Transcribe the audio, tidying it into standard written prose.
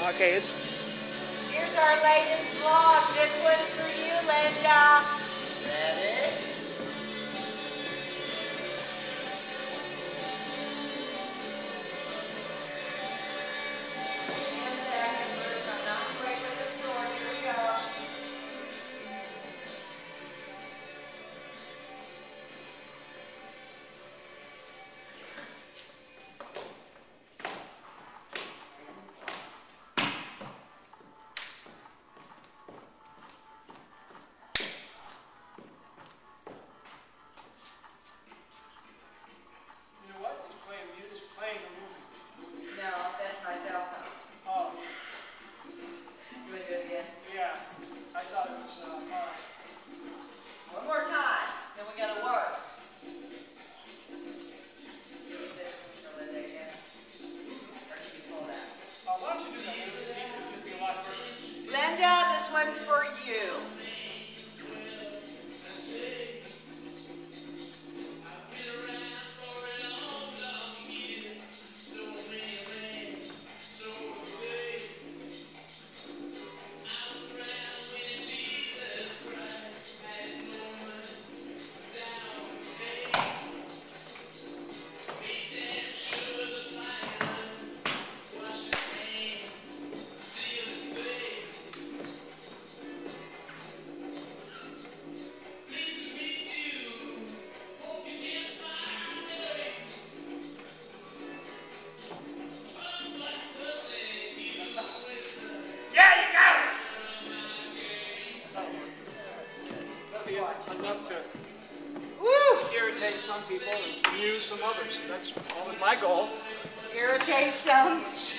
Okay. Here's our latest vlog. This one's for you, Linda. Ready? I'm not quick with the sword. Here we go. Linda, this one's for you. Enough to irritate some people and amuse some others. That's always my goal. Irritate some.